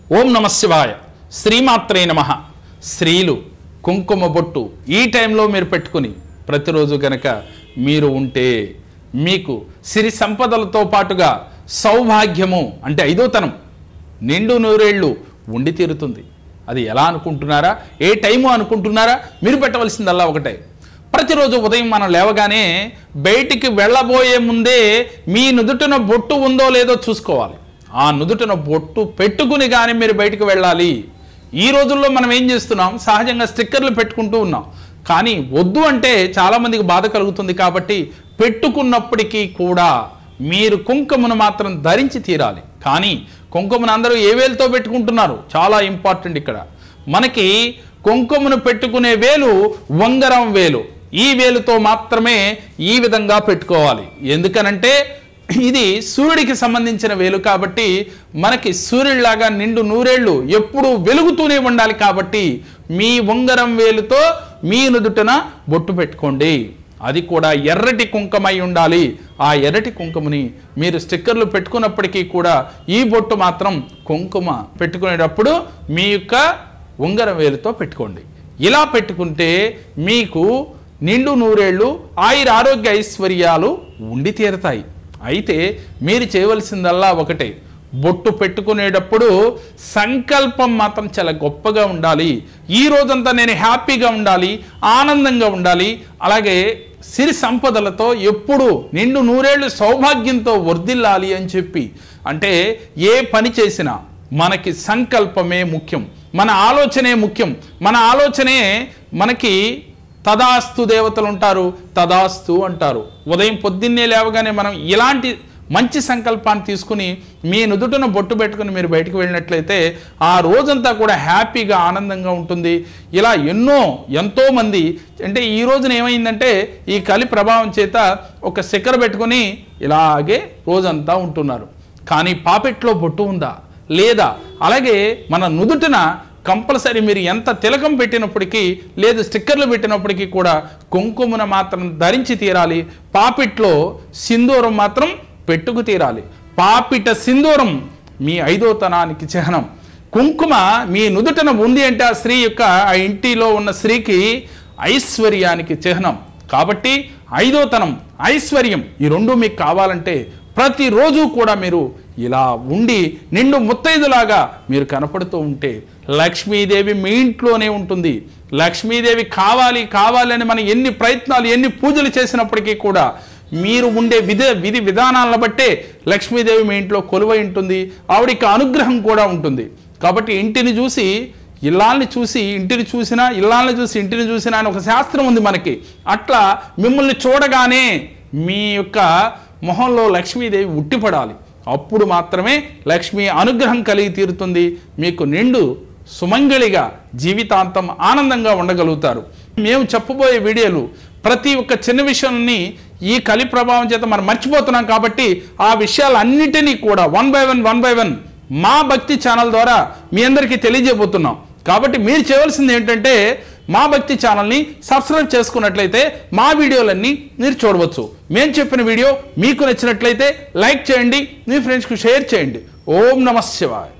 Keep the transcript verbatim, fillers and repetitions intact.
ఓం నమ శివాయ. శ్రీమాత్రే నమః. స్త్రీలు కుంకుమ బొట్టు ఈ టైంలో మీరు పెట్టుకుని ప్రతిరోజు కనుక మీరు ఉంటే మీకు సిరి సంపదలతో పాటుగా సౌభాగ్యము అంటే ఐదోతనం నిండు నూరేళ్ళు ఉండి తీరుతుంది. అది ఎలా అనుకుంటున్నారా? ఏ టైము అనుకుంటున్నారా? మీరు పెట్టవలసిందల్లా ఒకటే. ప్రతిరోజు ఉదయం మనం లేవగానే బయటికి వెళ్ళబోయే ముందే మీ నుదుటిన బొట్టు ఉందో లేదో చూసుకోవాలి. ఆ నుదుటిన బొట్టు పెట్టుకుని కానీ మీరు బయటికి వెళ్ళాలి. ఈ రోజుల్లో మనం ఏం చేస్తున్నాం, సహజంగా స్టిక్కర్లు పెట్టుకుంటూ ఉన్నాం. కానీ వద్దు అంటే చాలామందికి బాధ కలుగుతుంది. కాబట్టి పెట్టుకున్నప్పటికీ కూడా మీరు కుంకుమను మాత్రం ధరించి తీరాలి. కానీ కుంకుమను అందరూ ఏ వేలుతో పెట్టుకుంటున్నారు? చాలా ఇంపార్టెంట్ ఇక్కడ. మనకి కుంకుమను పెట్టుకునే వేలు ఉంగరం వేలు. ఈ వేలుతో మాత్రమే ఈ విధంగా పెట్టుకోవాలి. ఎందుకనంటే ఇది సూర్యుడికి సంబంధించిన వేలు కాబట్టి మనకి సూర్యుడిలాగా నిండు నూరేళ్ళు ఎప్పుడూ వెలుగుతూనే ఉండాలి. కాబట్టి మీ ఉంగరం వేలుతో మీ నుదుటన బొట్టు పెట్టుకోండి. అది కూడా ఎర్రటి కుంకుమై ఉండాలి. ఆ ఎర్రటి కుంకుమని మీరు స్టిక్కర్లు పెట్టుకున్నప్పటికీ కూడా ఈ బొట్టు మాత్రం కుంకుమ పెట్టుకునేటప్పుడు మీ యొక్క ఉంగరం వేలుతో పెట్టుకోండి. ఇలా పెట్టుకుంటే మీకు నిండు నూరేళ్ళు ఆయుర ఆరోగ్య ఐశ్వర్యాలు ఉండి తీరతాయి. అయితే మీరు చేయవలసిందల్లా ఒకటే, బొట్టు పెట్టుకునేటప్పుడు సంకల్పం మాత్రం చాలా గొప్పగా ఉండాలి. ఈ రోజంతా నేను హ్యాపీగా ఉండాలి, ఆనందంగా ఉండాలి, అలాగే సిరి సంపదలతో ఎప్పుడు నిండు నూరేళ్ళు సౌభాగ్యంతో వర్ధిల్లాలి అని చెప్పి. అంటే ఏ పని చేసినా మనకి సంకల్పమే ముఖ్యం, మన ఆలోచనే ముఖ్యం. మన ఆలోచనే మనకి తదాస్తు దేవతలు ఉంటారు, తదాస్తు అంటారు. ఉదయం పొద్దున్నే లేవగానే మనం ఇలాంటి మంచి సంకల్పాన్ని తీసుకుని మీ నుదుటను బొట్టు పెట్టుకుని మీరు బయటకు వెళ్ళినట్లయితే ఆ రోజంతా కూడా హ్యాపీగా ఆనందంగా ఉంటుంది. ఇలా ఎన్నో ఎంతోమంది అంటే ఈ రోజున ఏమైందంటే ఈ కలి ప్రభావం చేత ఒక స్టిక్కర్ పెట్టుకుని ఇలాగే రోజంతా ఉంటున్నారు. కానీ పాపెట్లో బొట్టు ఉందా లేదా? అలాగే మన నుదుటిన కంపల్సరీ మీరు ఎంత తిలకం పెట్టినప్పటికీ లేదు స్టిక్కర్లు పెట్టినప్పటికీ కూడా కుంకుమను మాత్రం ధరించి తీరాలి. పాపిట్లో సింధూరం మాత్రం పెట్టుకు తీరాలి. పాపిట సింధూరం మీ ఐదోతనానికి చిహ్నం. కుంకుమ మీ నుదుటన ఉంది అంటే ఆ స్త్రీ యొక్క ఆ ఇంటిలో ఉన్న స్త్రీకి ఐశ్వర్యానికి చిహ్నం. కాబట్టి ఐదోతనం ఐశ్వర్యం ఈ రెండు మీకు కావాలంటే ప్రతిరోజు కూడా మీరు ఇలా ఉండి నిండు ముత్తైదులాగా మీరు కనపడుతూ ఉంటే లక్ష్మీదేవి మీ ఇంట్లోనే ఉంటుంది. లక్ష్మీదేవి కావాలి కావాలని మనం ఎన్ని ప్రయత్నాలు ఎన్ని పూజలు చేసినప్పటికీ కూడా మీరు ఉండే విధి విధి విధానాలను బట్టే లక్ష్మీదేవి మీ ఇంట్లో కొలువై ఉంటుంది. ఆవిడికి అనుగ్రహం కూడా ఉంటుంది. కాబట్టి ఇంటిని చూసి ఇల్లాల్ని చూసి ఇంటిని చూసినా ఇల్లాల్ని చూసి ఇంటిని చూసినా అని ఒక శాస్త్రం ఉంది మనకి. అట్లా మిమ్మల్ని చూడగానే మీ యొక్క మొహంలో లక్ష్మీదేవి ఉట్టిపడాలి. అప్పుడు మాత్రమే లక్ష్మీ అనుగ్రహం కలిగి తీరుతుంది. మీకు నిండు సుమంగళిగా జీవితాంతం ఆనందంగా ఉండగలుగుతారు. మేము చెప్పబోయే వీడియోలు ప్రతి ఒక్క చిన్న విషయాన్ని ఈ కలి ప్రభావం చేత మనం మర్చిపోతున్నాం. కాబట్టి ఆ విషయాలన్నిటినీ కూడా one by one one by one మా భక్తి ఛానల్ ద్వారా మీ అందరికీ తెలియజేయబోతున్నాం. కాబట్టి మీరు చేయవలసింది ఏంటంటే మా భక్తి ఛానల్ని సబ్స్క్రైబ్ చేసుకున్నట్లయితే మా వీడియోలన్నీ మీరు చూడవచ్చు. మేము చెప్పిన వీడియో మీకు నచ్చినట్లయితే లైక్ చేయండి, మీ ఫ్రెండ్స్కి షేర్ చేయండి. ఓం నమః శివాయ.